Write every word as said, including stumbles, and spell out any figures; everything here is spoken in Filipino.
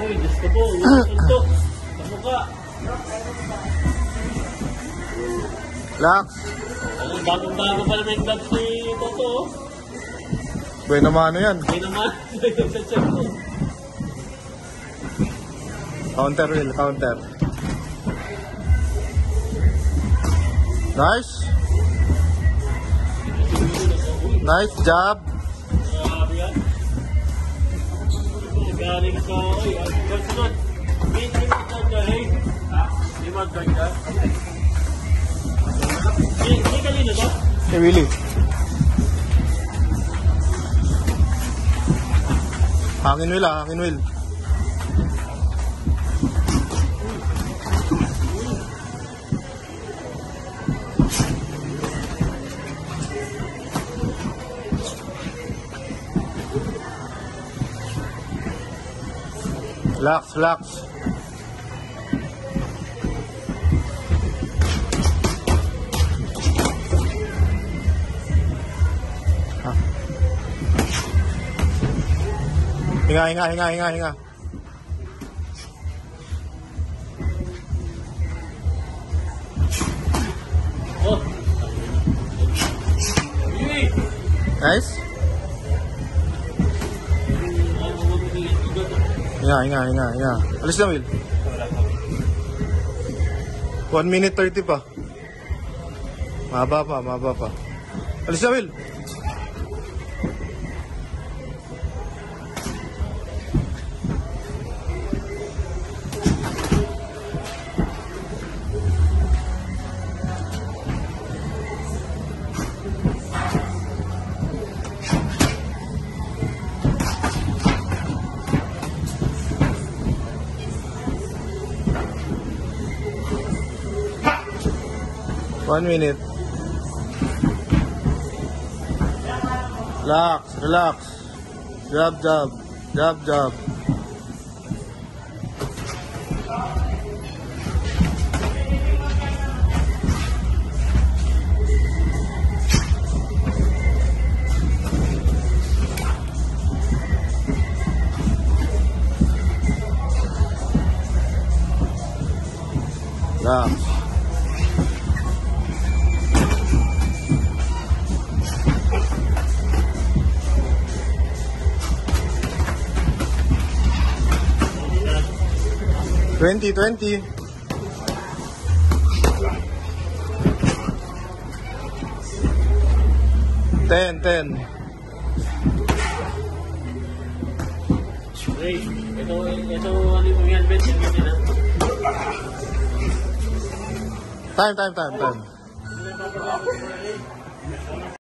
Uy, Diyos ko po. Ito. Kamukha. Relax. Alam, bagong-bago pa naman yung gloves ni Toto. Bueno mano yan. Hindi naman. Nagsacheck ko. Counter wheel, counter. Nice. Nice job. Grabe yan. Galing sa... Ay, ay, sunod. May limag ka, hey. Ha? Limag ka ka? Hindi kanina ba? Hey, Willie. Hangin wheel ah, hangin wheel. Relax, relax. Ah. Hinga, hinga, hinga, hinga, hinga. Oh. Yui. Nice. Hinga, hinga, hinga, hinga. Alis na, Will. one minute thirty pa. Mahaba pa, mahaba pa. Alis na, Will. One minute. Relax, relax. Jab, jab. Jab, jab. Relax. Twenty, twenty. Ten, ten. Hey, ito, ito, ano yung helmet yung ganyan ha? Time, time, time, time.